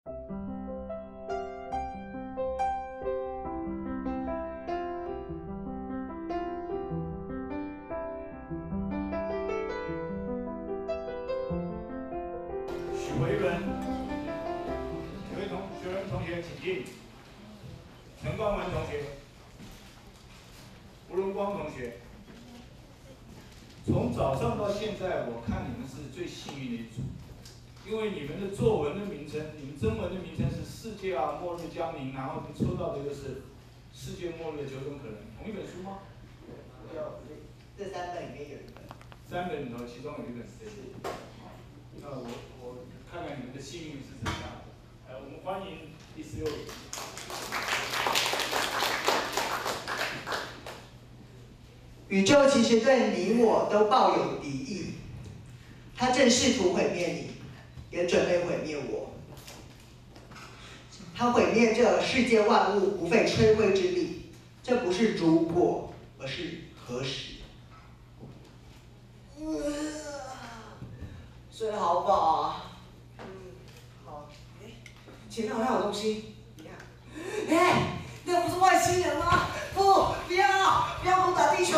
许维伦，几位学员同学请进。陈光文同学，吴荣光同学。从早上到现在，我看你们是最幸运的一组，因为你们的作文的名称，你们征文的名称是“世界啊，末日将临”，然后你抽到的又是“世界末日的9种可能”，同一本书吗？ 这3本里面有一本。 3本里头，其中有一本是这个。那我看看你们的幸运是怎么样的。我们欢迎第16位。 宇宙其实对你我都抱有敌意，它正试图毁灭你，也准备毁灭我。它毁灭这世界万物，不费吹灰之力。这不是如果，而是何时。 睡得好饱啊。好。前面好像有东西，你看。那不是外星人吗？不要攻打地球！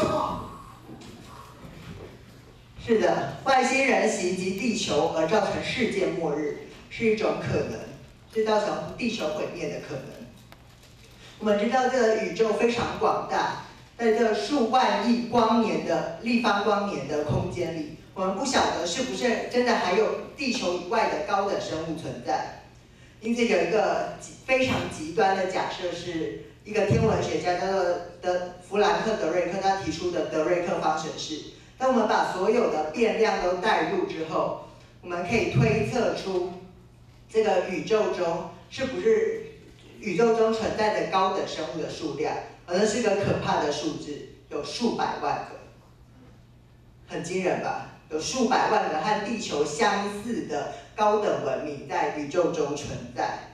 是的，外星人袭击地球而造成世界末日是一种可能，是造成地球毁灭的可能。我们知道这个宇宙非常广大，在这数万亿光年的立方光年的空间里，我们不晓得是不是真的还有地球以外的高等生物存在。因此有一个非常极端的假设，是一个天文学家叫做弗兰克·德瑞克他提出的德瑞克方程式。当我们把所有的变量都代入之后，我们可以推测出这个宇宙中是不是宇宙中存在的高等生物的数量，而那是个可怕的数字，有数百万个，很惊人吧？有数百万个和地球相似的高等文明在宇宙中存在。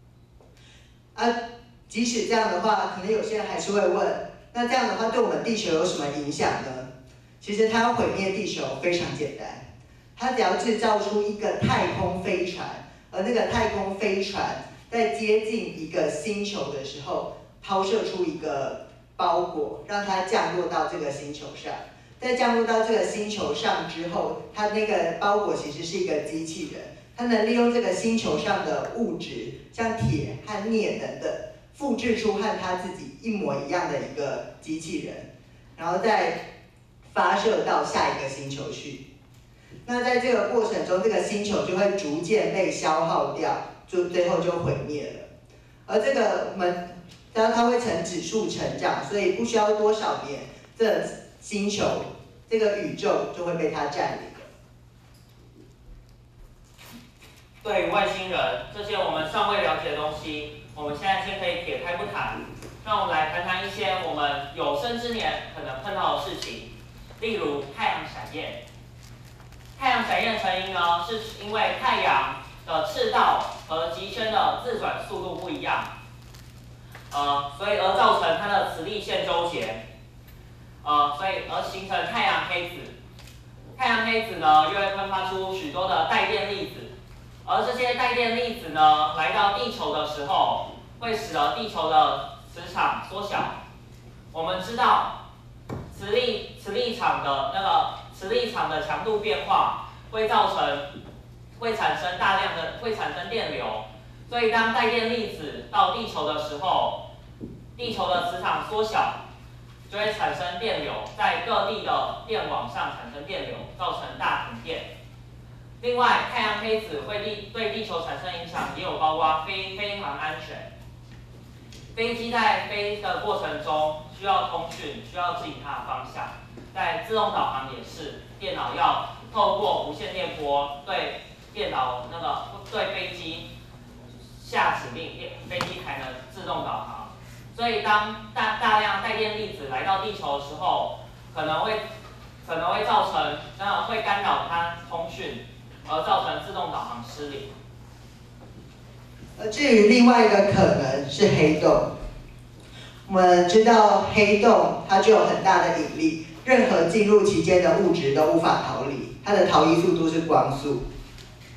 即使这样的话，可能有些人还是会问，那这样的话对我们地球有什么影响呢？其实它要毁灭地球非常简单，它只要制造出一个太空飞船，而那个太空飞船在接近一个星球的时候，抛射出一个包裹，让它降落到这个星球上。在降落到这个星球上之后，它那个包裹其实是一个机器人，它能利用这个星球上的物质，像铁和镍等等，复制出和它自己一模一样的一个机器人，然后再发射到下一个星球去。那在这个过程中，这个星球就会逐渐被消耗掉，就最后就毁灭了。而这个我们，当然它会呈指数成长，所以不需要多少年，这星球这个宇宙就会被它占领了。 对于外星人这些我们尚未了解的东西，我们现在先可以撇开不谈，让我们来谈谈一些我们有生之年可能碰到的事情，例如太阳闪焰。太阳闪焰成因呢，是因为太阳的赤道和极圈的自转速度不一样，所以而造成它的磁力线纠结，所以而形成太阳黑子。太阳黑子呢，又会喷发出许多的带电粒子，而这些带电粒子呢，来到地球的时候，会使得地球的磁场缩小。我们知道，磁力场的强度变化会产生电流，所以当带电粒子到地球的时候，地球的磁场缩小，就会产生电流，在各地的电网上产生电流，造成大停电。另外，太阳黑子会对地球产生影响，也有包括飞航安全。飞机在飞的过程中需要通讯，需要指引它的方向。在自动导航也是，电脑要透过无线电波对飞机下指令，飞机才能自动导航。所以当大量带电粒子来到地球的时候，可能会造成会干扰它通讯，而造成自动导航失灵。 而至于另外一个可能是黑洞，我们知道黑洞它具有很大的引力，任何进入其间的物质都无法逃离，它的逃逸速度是光速。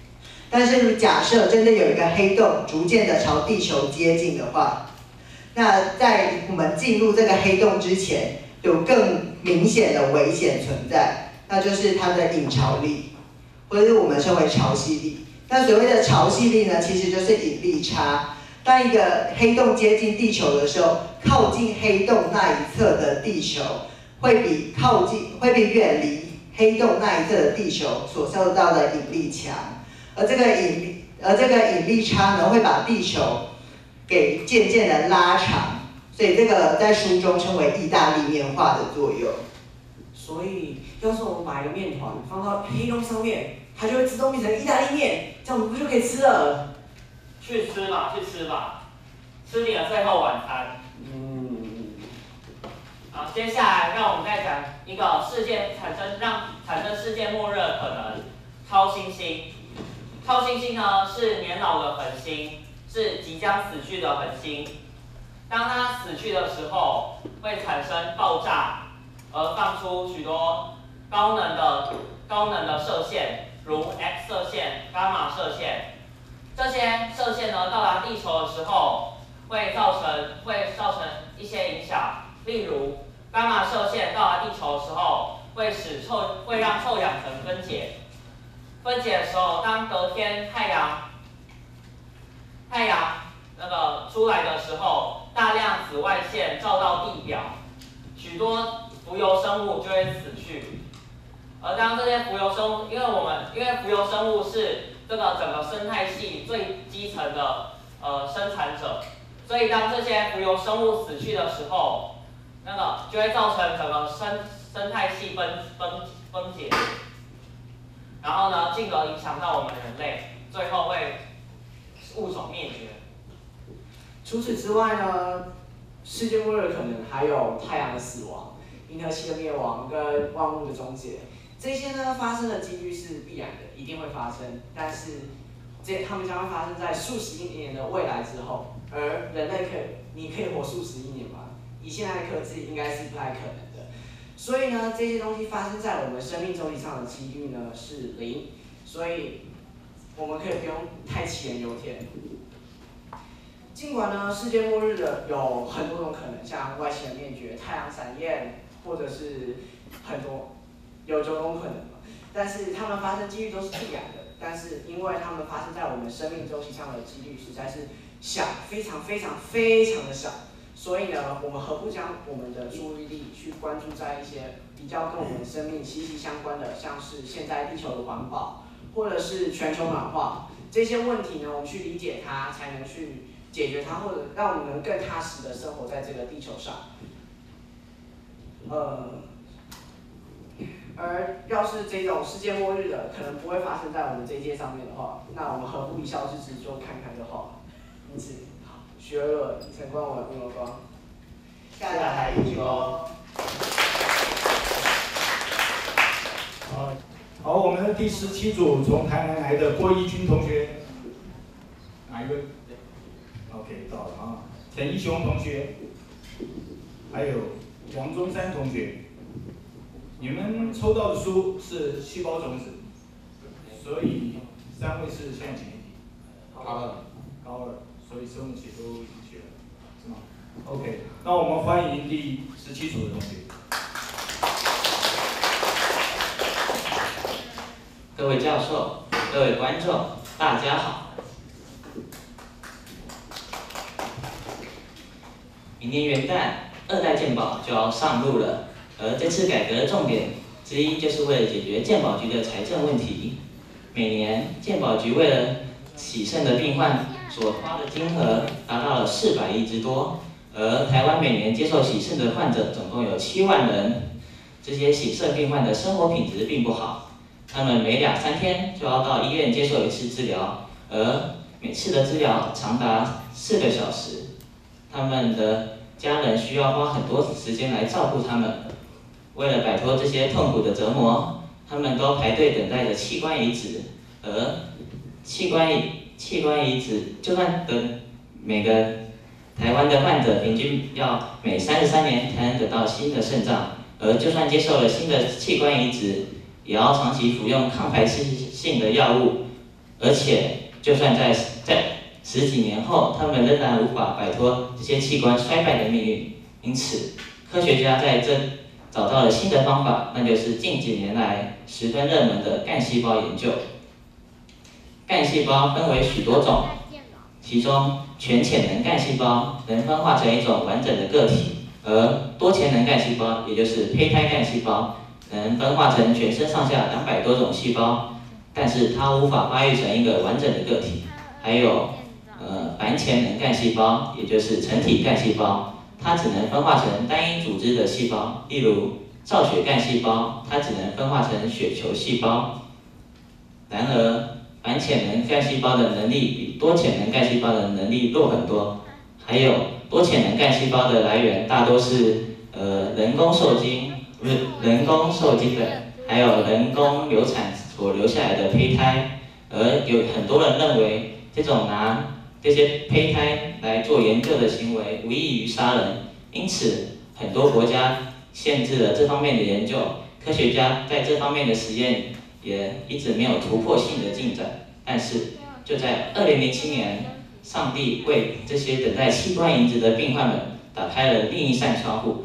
但是假设真的有一个黑洞逐渐的朝地球接近的话，那在我们进入这个黑洞之前，有更明显的危险存在，那就是它的引潮力，或者是我们称为潮汐力。那所谓的潮汐力呢，其实就是引力差。当一个黑洞接近地球的时候，靠近黑洞那一侧的地球会比远离黑洞那一侧的地球所受到的引力强，而这个引力差呢，会把地球给渐渐的拉长，所以这个在书中称为意大利面化的作用。 所以，要是我们把一个面团放到黑洞上面，它就会自动变成意大利面，这样我们不就可以吃了？ 去吃吧，吃你的最后晚餐。好，接下来让我们再讲一个产生世界末日的可能，超新星。超新星呢是年老的恒星，是即将死去的恒星。当它死去的时候，会产生爆炸，而放出许多高能的射线，如 X 射线、伽马射线。这些射线呢到达地球的时候，会造成一些影响，例如伽马射线到达地球的时候，会让臭氧层分解。分解的时候，当隔天太阳出来的时候，大量紫外线照到地表，许多浮游生物就会死去。而当这些浮游生物，因为浮游生物是这个整个生态系最基层的生产者，所以当这些浮游生物死去的时候，就会造成整个生态系崩解，然后呢，进而影响到我们人类，最后会物种灭绝。 除此之外呢，世界末日可能还有太阳的死亡、银河系的灭亡跟万物的终结。这些呢发生的几率是必然的，一定会发生，但是它们将会发生在数十亿年的未来之后，而人类你可以活数十亿年吗？以现在的科技应该是不太可能的。所以呢，这些东西发生在我们生命周期上的几率呢是0，所以我们可以不用太杞人忧天。尽管呢，世界末日的有很多种可能，像外星人灭绝、太阳闪焰，或者是有9种可能嘛，但是它们发生几率都是必然的。但是因为它们发生在我们生命周期上的几率实在是小，非常的小，所以呢，我们何不将我们的注意力去关注在一些比较跟我们生命息息相关的，像是现在地球的环保，或者是全球暖化这些问题呢，我们去理解它，才能去解决它，或者让我们能更踏实的生活在这个地球上。而要是这种世界末日的可能不会发生在我们这一届上面的话，那我们何不一笑置之，就看看就好了。因此，学了陈冠文、吴荣光， 下海一波。 好，我们的第17组从台南来的郭一军同学，哪一位 ？OK， 到了啊。陈一雄同学，还有杨中山同学。你们抽到的书是细胞种子，所以3位是现在几年级？高2，所以生物系都已经学了，是吗 ？OK， 那我们欢迎第17组的同学。 各位教授、各位观众，大家好。明年元旦，2代健保就要上路了。而这次改革的重点之一，就是为了解决健保局的财政问题。每年健保局为了洗肾的病患所花的金额达到了400亿之多，而台湾每年接受洗肾的患者总共有7万人。这些洗肾病患的生活品质并不好，他们每2、3天就要到医院接受1次治疗，而每次的治疗长达4个小时，他们的家人需要花很多时间来照顾他们。为了摆脱这些痛苦的折磨，他们都排队等待着器官移植，而器官移植，就算每个台湾的患者平均要每33年才能得到新的肾脏，而就算接受了新的器官移植，也要长期服用抗排斥性的药物， 而且就算在十几年后，他们仍然无法摆脱这些器官衰败的命运。因此，科学家在这找到了新的方法，那就是近几年来十分热门的干细胞研究。干细胞分为许多种，其中全潜能干细胞能分化成一种完整的个体，而多潜能干细胞，也就是胚胎干细胞，能分化成全身上下200多种细胞，但是它无法发育成一个完整的个体。还有繁潜能干细胞，也就是成体干细胞，它只能分化成单一组织的细胞，例如造血干细胞，它只能分化成血球细胞。然而，繁潜能干细胞的能力比多潜能干细胞的能力弱很多。还有多潜能干细胞的来源大多是人工受精的，还有人工流产所留下来的胚胎。而有很多人认为，这种拿这些胚胎来做研究的行为无异于杀人，因此很多国家限制了这方面的研究。科学家在这方面的实验也一直没有突破性的进展。但是就在2007年，上帝为这些等待器官移植的病患们打开了另一扇窗户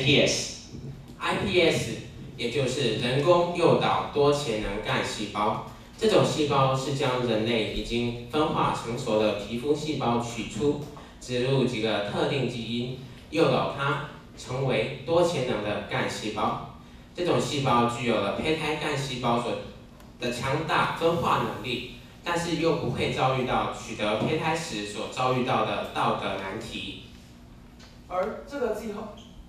iPS 也就是人工诱导多潜能干细胞。这种细胞是将人类已经分化成熟的皮肤细胞取出，植入几个特定基因，诱导它成为多潜能的干细胞。这种细胞具有了胚胎干细胞所的强大分化能力，但是又不会遭遇到取得胚胎时所遭遇到的道德难题。 而这个计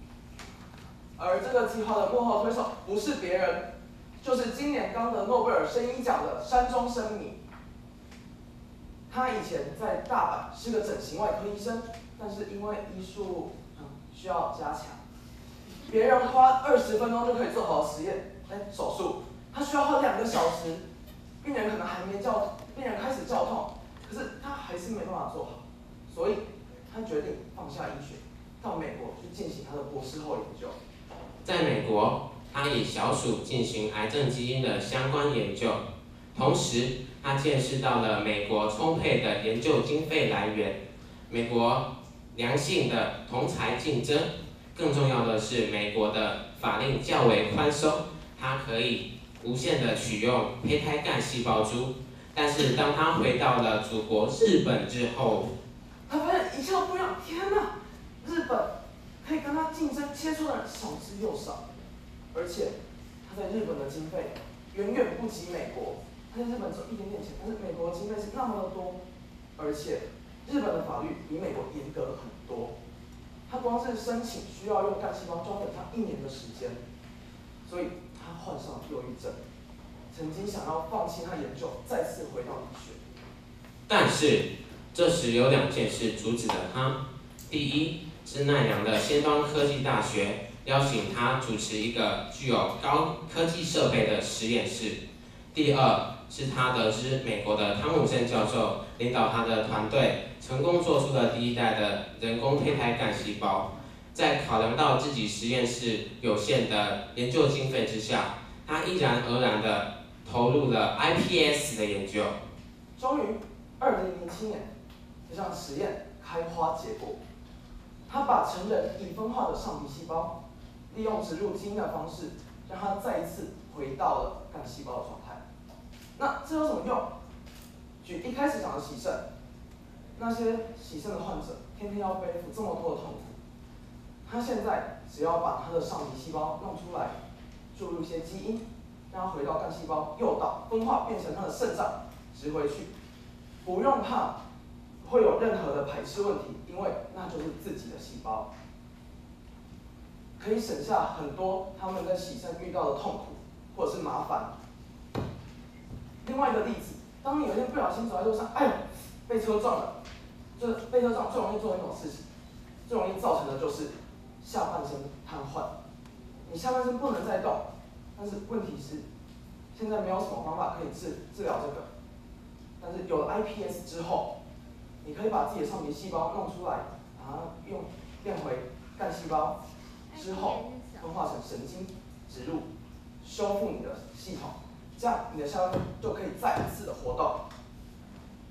划的幕后推手不是别人，就是今年刚得诺贝尔生医奖的山中生米。他以前在大阪是个整形外科医生，但是因为医术需要加强，别人花20分钟就可以做好实验，手术他需要花2个小时，病人可能病人开始叫痛，可是他还是没办法做好，所以他决定放下医学，到美国去进行他的博士后研究。 在美国，他以小鼠进行癌症基因的相关研究，同时他见识到了美国充沛的研究经费来源，美国良性的同才竞争，更重要的是美国的法令较为宽松，它可以无限的取用胚胎干细胞株。但是当他回到了祖国日本之后， 他发现一切都不一样，天哪！日本可以跟他竞争切磋的人少之又少，而且他在日本的经费远远不及美国。他在日本只有一点点钱，但是美国的经费是那么的多，而且日本的法律比美国严格很多。他光是申请需要用干细胞，就要等他1年的时间，所以他患上了忧郁症，曾经想要放弃他研究，再次回到医学。 但是这时有2件事阻止了他。第一是奈良的先端科技大学邀请他主持一个具有高科技设备的实验室。第二是他得知美国的汤姆森教授领导他的团队成功做出了第1代的人工胚胎干细胞。在考量到自己实验室有限的研究经费之下，他毅然而然地投入了 iPS 的研究。 终于，2007年，这项实验开花结果。他把成人已分化的上皮细胞，利用植入基因的方式，让它再一次回到了干细胞的状态。那这有什么用？举一开始讲的洗肾，那些洗肾的患者天天要背负这么多的痛苦，他现在只要把他的上皮细胞弄出来，注入一些基因，让它回到干细胞，诱导分化变成他的肾脏植回去，不用怕会有任何的排斥问题，因为那就是自己的细胞，可以省下很多他们在洗肾遇到的痛苦或者是麻烦。另外一个例子，当你有一天不小心走在路上，哎呦，被车撞了，就是被车撞最容易做那种事情，最容易造成的就是下半身瘫痪，你下半身不能再动，但是问题是，现在没有什么方法可以治疗这个，但是有了 iPS 之后，你可以把自己的上皮细胞弄出来，把它变回干细胞，之后分化成神经，植入，修复你的系统，这样你的下半身就可以再一次的活动。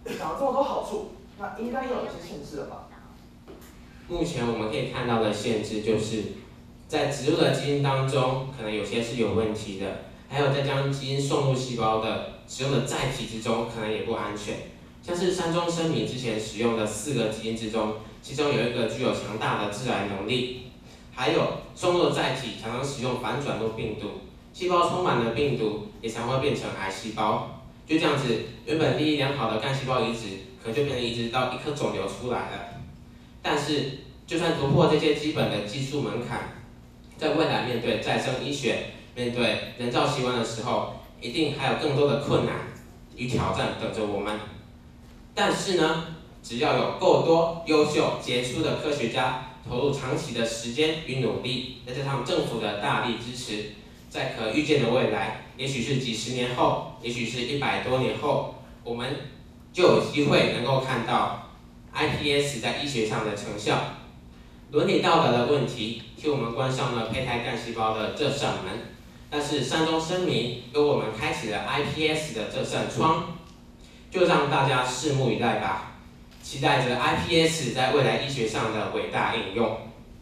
讲了这么多好处，那应该有一些限制了吧？ 目前我们可以看到的限制就是，在植物的基因当中，可能有些是有问题的，还有在将基因送入细胞的使用的载体之中，可能也不安全。像是山中生米之前使用的4个基因之中，其中有一个具有强大的致癌能力，还有送入的载体常常使用反转录病毒，细胞充满了病毒，也常会变成癌细胞。就这样子，原本利益良好的干细胞移植，可能就变成移植到一颗肿瘤出来了。但是，就算突破这些基本的技术门槛，在未来面对再生医学、面对人造器官的时候，一定还有更多的困难与挑战等着我们。但是呢，只要有够多优秀杰出的科学家投入长期的时间与努力，再加上政府的大力支持，在可预见的未来，也许是几十年后，也许是100多年后，我们就有机会能够看到 iPS 在医学上的成效。伦理道德的问题替我们关上了胚胎干细胞的这扇门，但是山中生米由我们开启了 iPS 的这扇窗，就让大家拭目以待吧，期待着 iPS 在未来医学上的伟大应用。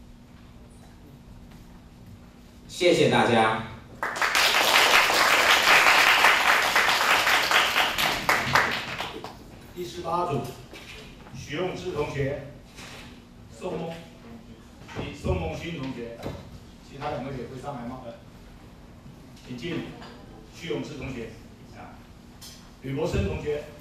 谢谢大家。 第18组，许永志同学，宋梦勋同学，其他2位也会上来吗？请进，许永志同学，吕博生同学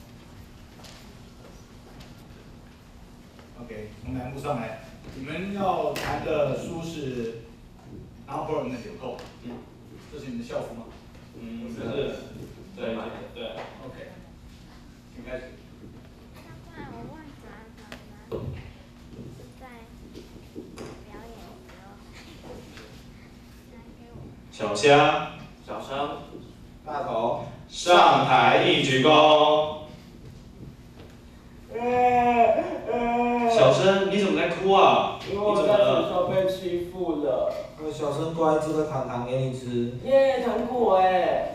，OK， 从栏目上来，你们要谈的书是拿破仑的纽扣，这是你们的校服吗？ 是，对 ，OK， 请开始。 小虾， 小生， 大头，上台一鞠躬。小生，你怎么在哭啊？ 因为我在学校被欺负了。 小生乖，这个糖给你吃。 耶，糖果哎。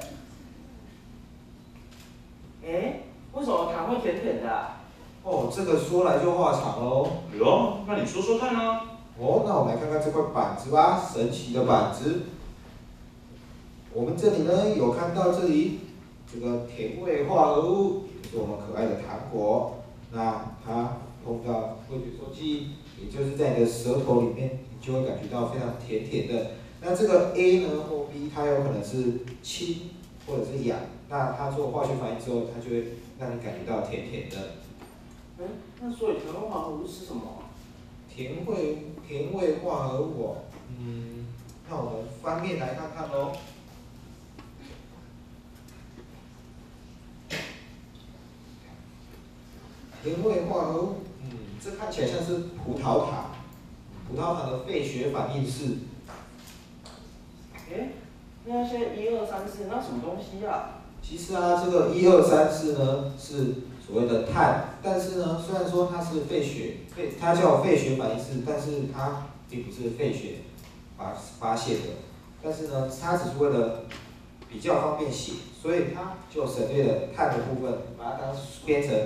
为什么糖会甜甜的啊？ 哦，这个说来就话长喽。 哟，那你说说看啊。 哦，那我们来看看这块板子吧，神奇的板子。我们这里呢有看到这里这个甜味化合物，也就是我们可爱的糖果。那它碰到味觉受器，也就是在你的舌头里面，你就会感觉到非常甜甜的。那这个 A 呢或 B， 它有可能是氢或者是氧，那它做化学反应之后，它就会让你感觉到甜甜的。 那所以甜味化合物是什么？ 甜味化合物，那我们翻面来看看喽。甜味化合物，这看起来像是葡萄糖，葡萄糖的费雪反应式。 那些1、2、3、4，那什么东西啊？ 其实啊，这个1、2、3、4呢是所谓的碳，但是呢，虽然说它是它叫费雪反应式，但是它并不是费雪发现的，但是呢，它只是为了比较方便写，所以它就省略了碳的部分，把它当编成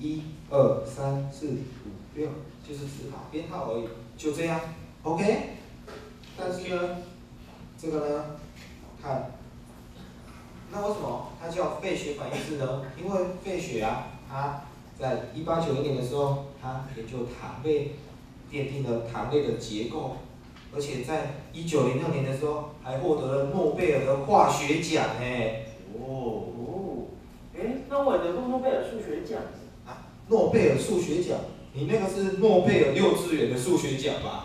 1、2、3、4、5、6，就是只打编号而已，就这样 ，OK。但是呢，这个呢，看。那为什么它叫费雪反应式呢？因为费雪啊，它在1890年的时候，它研究糖类，奠定了糖类的结构，而且在1906年的时候，还获得了诺贝尔的化学奖那我也得过诺贝尔数学奖。 诺贝尔数学奖，你那个是诺贝尔幼稚园的数学奖吧？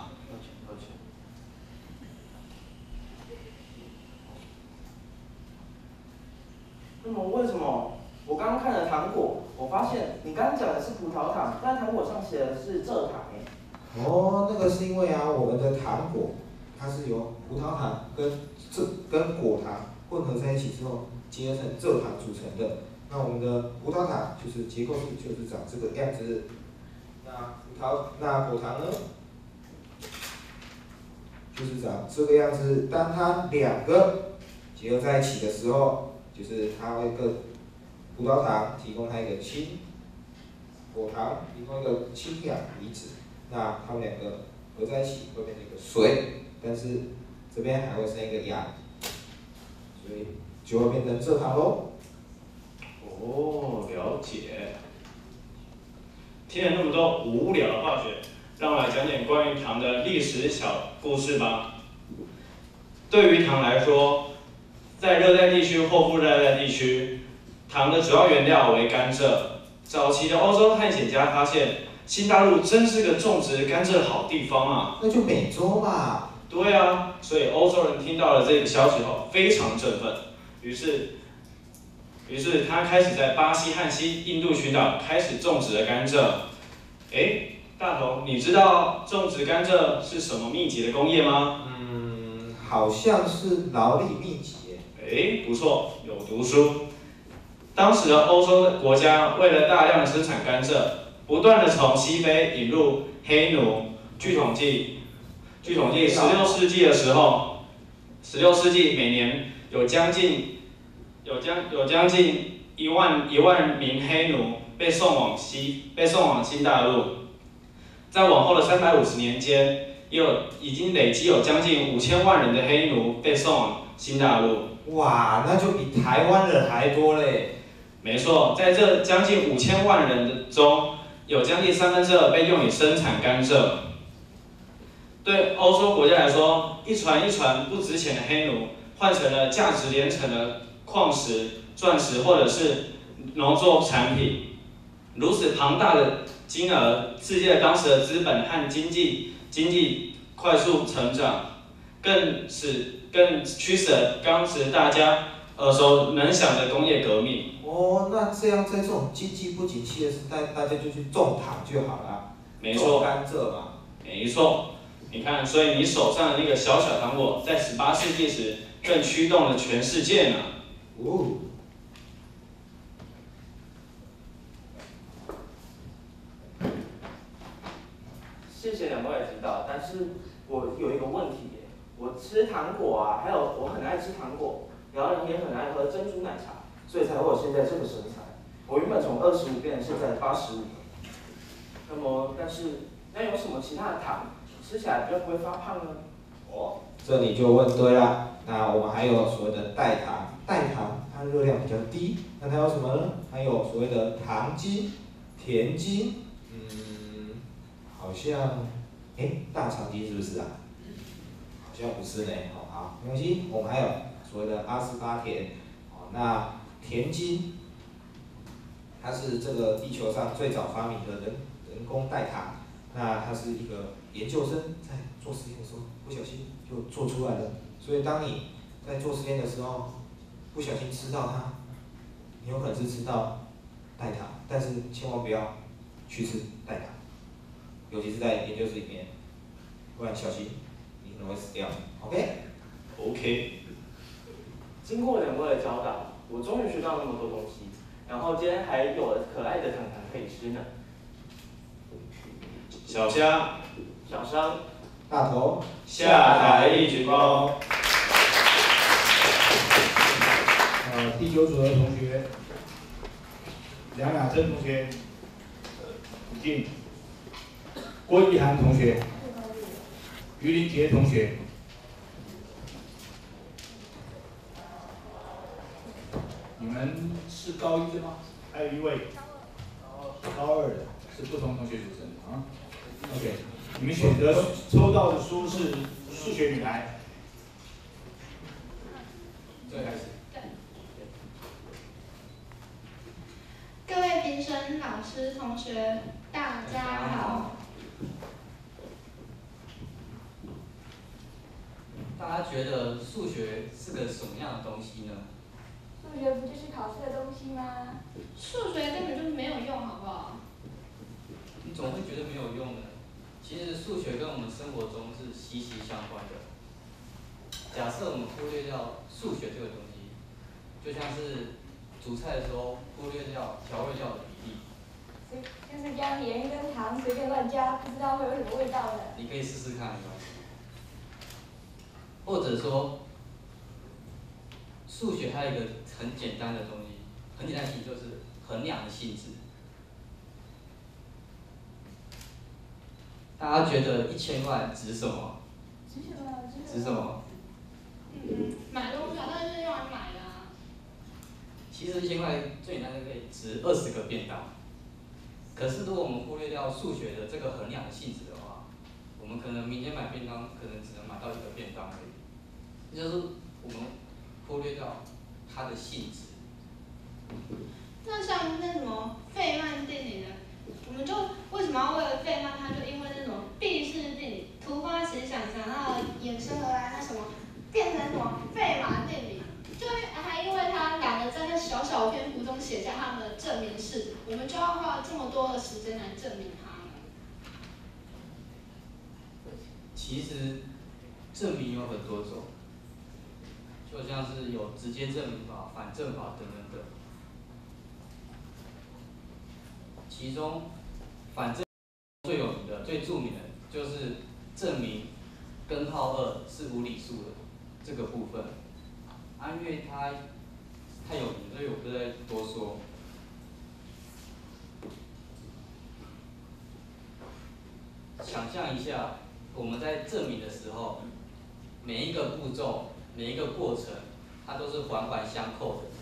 那么为什么我刚刚看了糖果，我发现你刚刚讲的是葡萄糖，但糖果上写的是蔗糖哦，那个是因为啊，我们的糖果它是由葡萄糖跟果糖混合在一起之后，结合成蔗糖组成的。那我们的葡萄糖就是结构式就是长这个样子。那果糖呢，就是长这个样子。当它2个结合在一起的时候，就是它会跟葡萄糖提供它一个氢， 果糖，另外一个氢氧离子，那它们两个合在一起会变成一个水，但是这边还会生一个氧，所以就会变成蔗糖喽。 哦，了解。听了那么多无聊的化学，让我来讲点关于糖的历史小故事吧。对于糖来说，在热带地区或副热带地区，糖的主要原料为甘蔗。早期的欧洲探险家发现，新大陆真是个种植甘蔗的好地方啊！ 那就美洲嘛。 对啊，所以欧洲人听到了这个消息后非常振奋，于是他开始在巴西和西印度群岛开始种植了甘蔗。大头，你知道种植甘蔗是什么密集的工业吗？ 好像是劳力密集耶。 不错，有读书。当时的欧洲的国家为了大量的生产甘蔗，不断的从西非引入黑奴。据统计，16世纪的时候，16世纪每年有将近1万名黑奴被送往新大陆。在往后的350年间，已经累积有将近5000万人的黑奴被送往新大陆。 哇，那就比台湾人还多嘞。 没错，在这将近5000万人中，有将近2/3被用以生产甘蔗。对欧洲国家来说，一船一船不值钱的黑奴换成了价值连城的矿石、钻石或者是农作产品。如此庞大的金额，刺激了当时的资本和经济快速成长，更驱使了当时大家耳熟能详的工业革命。 那这样在这种经济不景气的时代，大家就去种糖就好了。 没错， 种甘蔗嘛。 没错，你看，所以你手上的那个小小糖果，在18世纪时更驱动了全世界呢。 谢谢两位的指导，但是我有一个问题耶，我吃糖果啊，还有我很爱吃糖果，然后也很爱喝珍珠奶茶，所以才会有现在这个身材。我原本从25变成现在的85。那么，但是那有什么其他的糖吃起来比较不会发胖呢？ 这你就问对了。那我们还有所谓的代糖，代糖它热量比较低，那它有什么呢？还有所谓的糖精、甜精，好像，大肠经是不是啊？好像不是呢。好，没关系，我们还有所谓的阿斯巴甜。那甜精，它是这个地球上最早发明的人工代糖。那它是一个研究生在做实验的时候不小心就做出来了，所以当你在做实验的时候不小心吃到它，你有可能是吃到代糖，但是千万不要去吃代糖，尤其是在研究室里面，不然小心你可能会死掉。OK。 经过两位的教导，我终于学到那么多东西，然后今天还有了可爱的糖糖可以吃呢。 小虾、 小商、 大头， 下台一鞠躬。 第9组的同学，梁雅珍同学，已经，郭一涵同学，于林杰同学。你们是高1的吗？还有一位高2的，是不同同学组成的啊。OK， 你们选择抽到的书是数学女孩。 对。各位评审、老师、同学，大家好。 大家觉得数学是个什么样的东西呢？ 数学不就是考试的东西吗？ 数学根本就没有用，好不好？ 你总会觉得没有用的。其实数学跟我们生活中是息息相关的。假设我们忽略掉数学这个东西，就像是煮菜的时候忽略掉调味料的比例。 就是将盐跟糖随便乱加，不知道会有什么味道呢？ 你可以试试看，或者说，数学还有一个很简单的东西，很简单的性就是衡量的性质。 大家觉得1000块值什么？值什么？ 买东西啊，但是用来买的啊。 其实1000块最简单就可以值20个便当。可是如果我们忽略掉数学的这个衡量的性质的话，我们可能明天买便当，可能只能买到1个便当而已。就是我们忽略掉它的性质。 那像那什么费曼定理呢？我们就为什么要为了费曼？它就因为那种毕氏定理，突发奇想，然后衍生而来，那什么变成什么费马定理，就还因为它懒得在那小小篇幅中写下它们的证明式，我们就要花这么多的时间来证明它们。 其实证明有很多种，就像是有直接证明法、反证法等等等。其中反证最有名的、最著名的就是证明根号2是无理数的这个部分。因为它太有名，所以我不再多说。想象一下，我们在证明的时候，每一个步骤、每一个过程，它都是环环相扣的。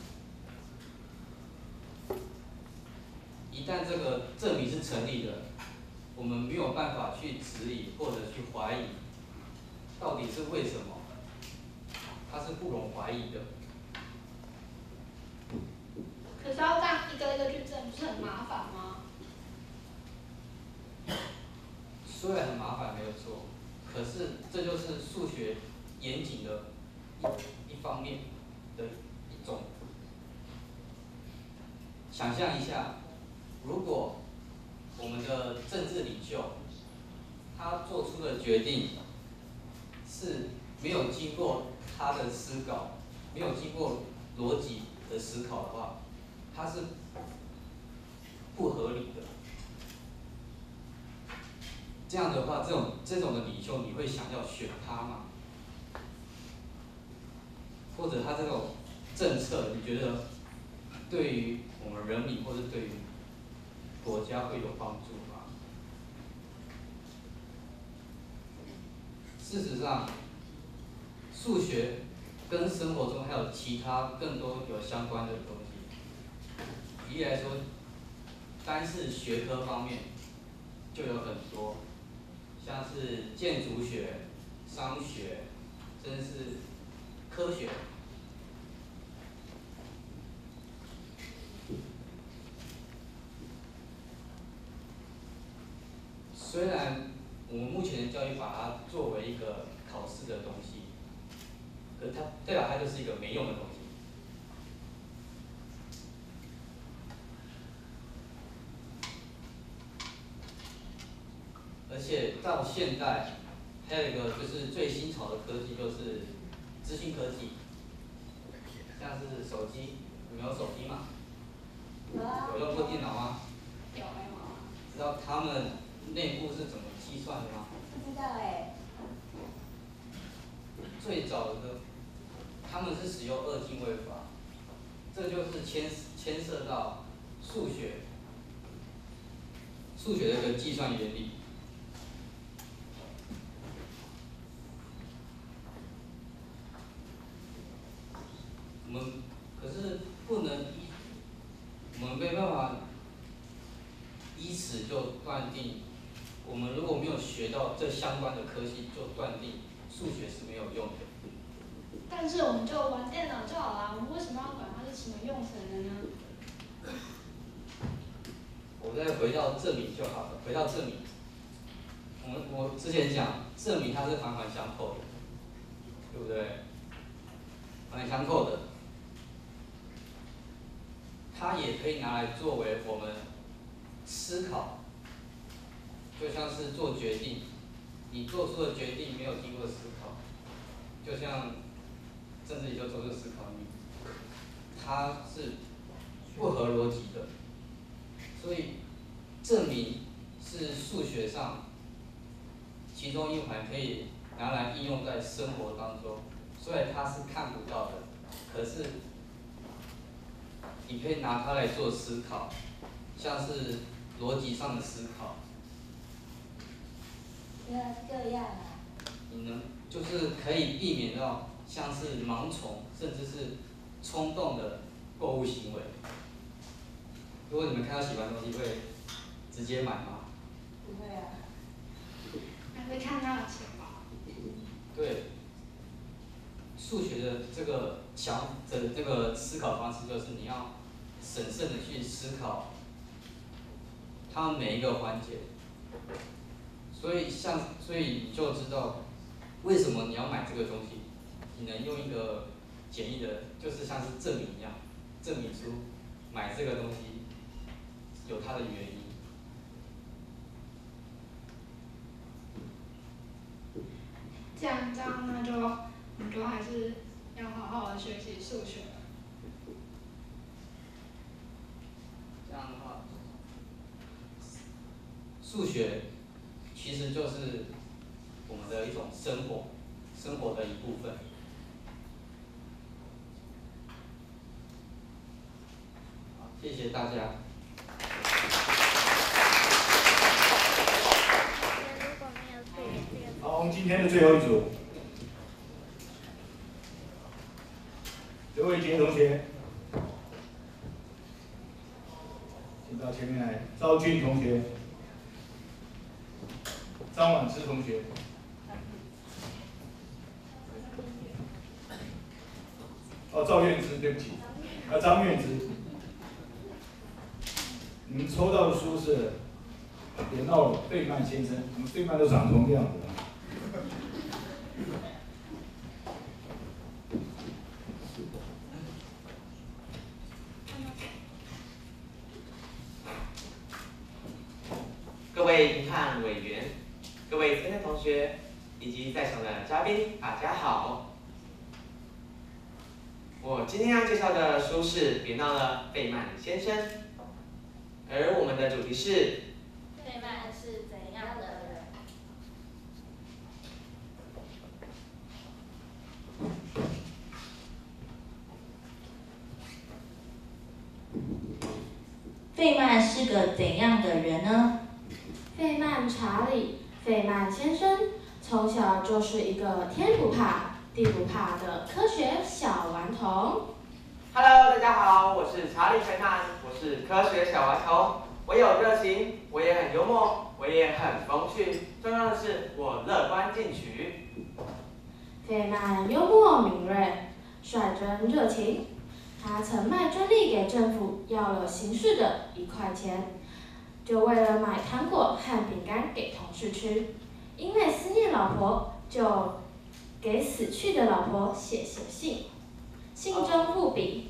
一旦这个证明是成立的，我们没有办法去质疑或者去怀疑，到底是为什么？它是不容怀疑的。 可是要这样一个一个去证，不是很麻烦吗？ 虽然很麻烦没有错，可是这就是数学严谨的一方面的一种。想象一下，如果我们的政治领袖他做出的决定是没有经过他的思考，没有经过逻辑的思考的话，它是不合理的。这样的话，这种的领袖，你会想要选他吗？或者他这种政策，你觉得对于我们人民或者对于国家会有帮助吗？事实上，数学跟生活中还有其他更多有相关的东西。举例来说，单是学科方面就有很多，像是建筑学、商学，甚至是科学。虽然我们目前的教育把它作为一个考试的东西，可是它代表它就是一个没用的东西。而且到现在，还有一个就是最新潮的科技，就是资讯科技，像是手机，你们有手机吗？有用过电脑吗？ 有没有？ 知道他们内部是怎么计算的吗？ 不知道哎。 最早的，他们是使用2进位法，这就是牵涉到数学的一个计算原理。我们可是不能我们没办法依此就断定，我们如果没有学到这相关的科系，就断定数学是没有用的。 但是我们就玩电脑就好了，我们为什么要管它是什么用程的呢？ 我再回到证明就好了。回到证明，我之前讲证明它是环环相扣的，对不对？环环相扣的，它也可以拿来作为我们思考，就像是做决定，你做出的决定没有经过思考，就像政治领袖做出思考，它是不合逻辑的。所以证明是数学上其中一环，可以拿来应用在生活当中。虽然它是看不到的，可是你可以拿它来做思考，像是逻辑上的思考。 来是这样啊。 你能就是可以避免到像是盲从，甚至是冲动的购物行为。如果你们看到喜欢的东西，会直接买吗？ 不会啊。 还会看到钱包。 对。数学的这个这个思考方式，就是你要审慎的去思考它们每一个环节。所以你就知道为什么你要买这个东西。你能用一个简易的，就是像是证明一样，证明出买这个东西有它的原因。 这样那就我们就还是要好好的学习数学。 这样的话，数学其实就是我们的一种生活的一部分。好，谢谢大家。 好，我们今天的最后一组，刘伟杰同学，请到前面来。赵俊同学，张婉芝同学，赵月芝，对不起，张月芝。你们抽到的书是别闹了，费曼先生，我们费曼都长同样子。 各位评判委员、各位参赛同学以及在场的嘉宾，大家好。我今天要介绍的书是《别闹了，费曼先生》，而我们的主题是费曼是怎样的人？ 费曼是个怎样的人呢？ 费曼查理，费曼先生从小就是一个天不怕地不怕的科学小顽童。 Hello， 大家好，我是查理·费曼，我是科学小顽童。我有热情，我也很幽默，我也很风趣，重要的是我乐观进取。 费曼幽默敏锐，率真热情。他曾卖专利给政府，要了形式的1块钱，就为了买糖果和饼干给同事吃。因为思念老婆，就给死去的老婆写信，信中附笔。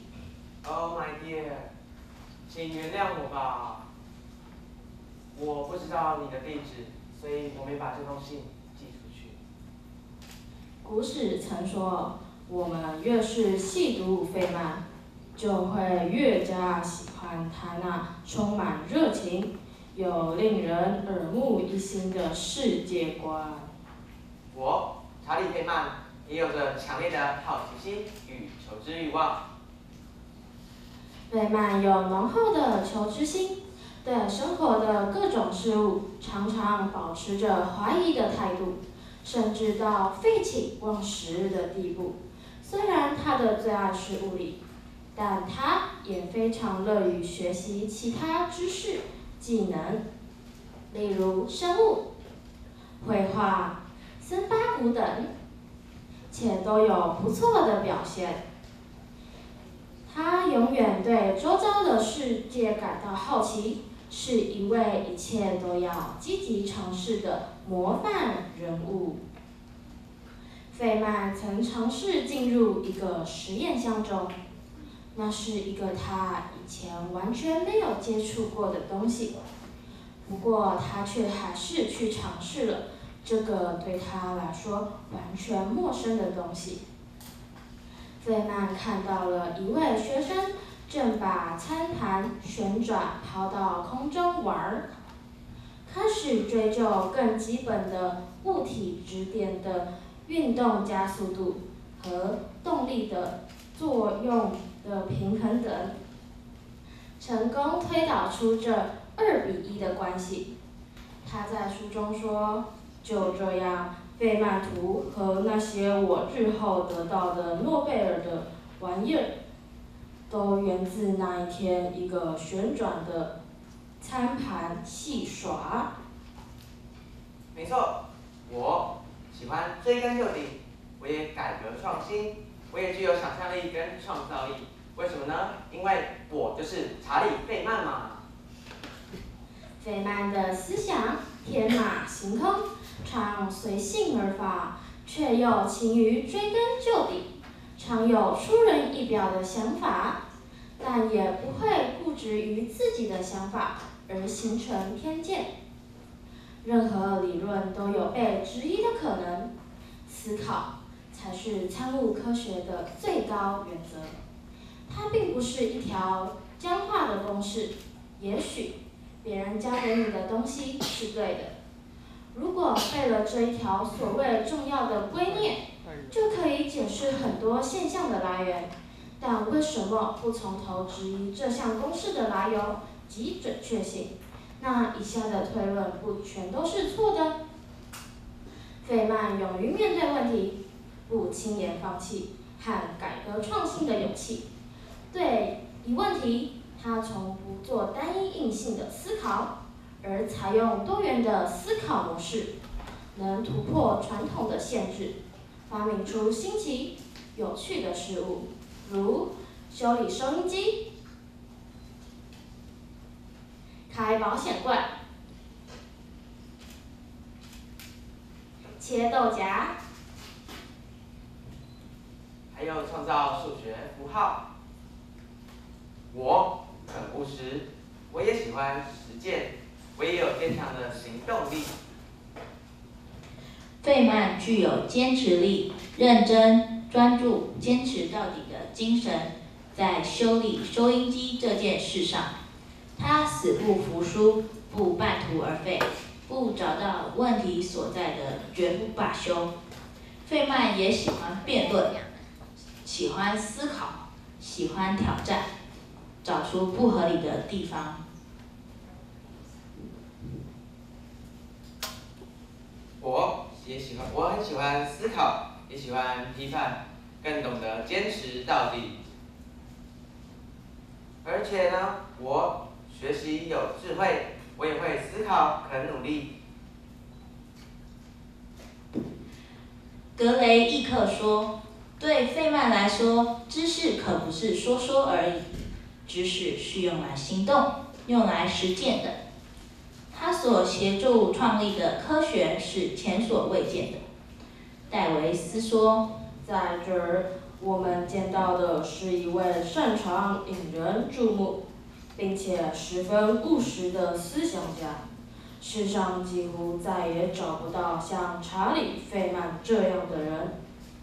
Oh my dear， 请原谅我吧，我不知道你的地址，所以我没把这封信寄出去。 古史曾说，我们越是细读费曼，就会越加喜欢他那充满热情又令人耳目一新的世界观。 我查理·费曼也有着强烈的好奇心与求知欲望。 费曼有浓厚的求知心，对生活的各种事物常常保持着怀疑的态度，甚至到废寝忘食的地步。虽然他的最爱是物理，但他也非常乐于学习其他知识、技能，例如生物、绘画、森巴鼓等，且都有不错的表现。他永远对周遭的世界感到好奇，是一位一切都要积极尝试的模范人物。费曼曾尝试进入一个实验箱中，那是一个他以前完全没有接触过的东西，不过他却还是去尝试了这个对他来说完全陌生的东西。费曼看到了一位学生正把餐盘旋转抛到空中玩，开始追究更基本的物体质点的运动加速度和动力的作用的平衡等，成功推导出这2:1的关系。他在书中说， 就这样，费曼图和那些我日后得到的诺贝尔的玩意儿，都源自那一天一个旋转的餐盘戏耍。 没错，我喜欢追根究底，我也改革创新，我也具有想象力跟创造力。为什么呢？因为我就是查理·费曼嘛。 费曼的思想天马行空，常随性而发，却又勤于追根究底，常有出人意表的想法，但也不会固执于自己的想法而形成偏见。任何理论都有被质疑的可能，思考才是参悟科学的最高原则。它并不是一条僵化的公式，也许别人教给你的东西是对的。如果背了这一条所谓重要的观念，就可以解释很多现象的来源。但为什么不从头质疑这项公式的来由及准确性？那以下的推论不全都是错的？费曼勇于面对问题，不轻言放弃，和改革创新的勇气。对一问题，他从不做单一硬性的思考，而采用多元的思考模式，能突破传统的限制，发明出新奇、有趣的事物，如修理收音机、开保险柜、切豆荚， 还有创造数学符号。我很务实，我也喜欢实践，我也有坚强的行动力。 费曼具有坚持力、认真、专注、坚持到底的精神。在修理收音机这件事上，他死不服输，不半途而废，不找到问题所在的绝不罢休。费曼也喜欢辩论，喜欢思考，喜欢挑战，找出不合理的地方。 我很喜欢思考，也喜欢批判，更懂得坚持到底。而且呢，我学习有智慧，我也会思考，肯努力。 格雷伊克说，对费曼来说，知识可不是说说而已，知识是用来行动、用来实践的。他所协助创立的科学是前所未见的。戴维斯说， 在这儿我们见到的是一位擅长引人注目，并且十分务实的思想家。世上几乎再也找不到像查理·费曼这样的人。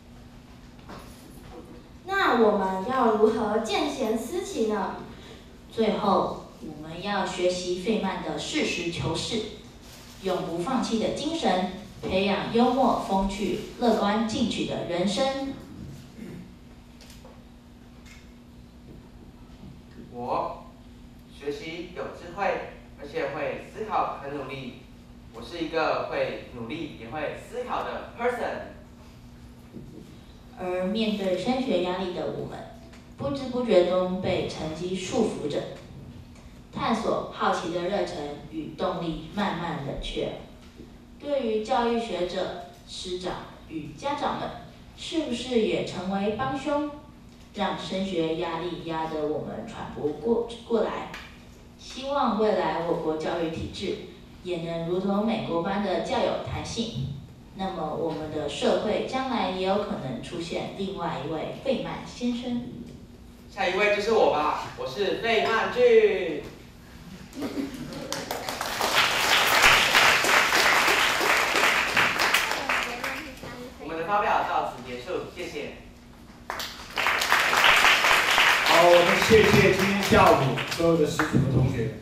那我们要如何见贤思齐呢？ 最后，我们要学习费曼的实事求是、永不放弃的精神，培养幽默、风趣、乐观、进取的人生。 我学习有智慧，而且会思考，很努力。我是一个会努力也会思考的 person。 而面对升学压力的我们，不知不觉中被成绩束缚着，探索、好奇的热忱与动力慢慢冷却。对于教育学者、师长与家长们，是不是也成为帮凶，让升学压力压得我们喘不过来？希望未来我国教育体制也能如同美国般的较有弹性，那么我们的社会将来也有可能出现另外一位费曼先生。 下一位就是我吧，我是费曼俊。我们的发表到此结束，谢谢。 好，我们谢谢今天下午所有的师徒的同学。